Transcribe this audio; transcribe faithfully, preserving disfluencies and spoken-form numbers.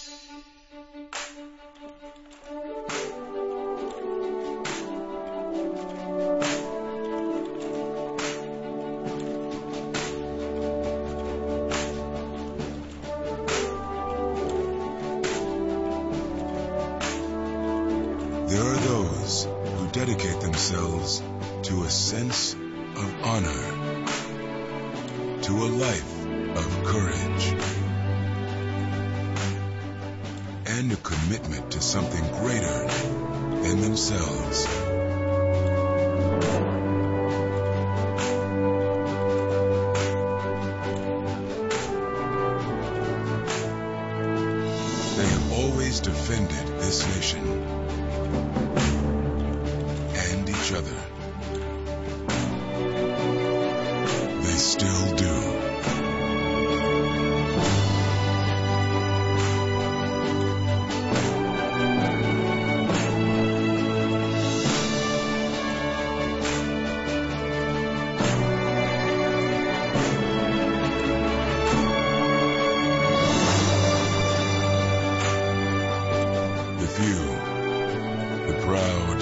There are those who dedicate themselves to a sense of honor, to a life of courage, and a commitment to something greater than themselves. They have always defended this nation and each other. They still do. The few, the proud,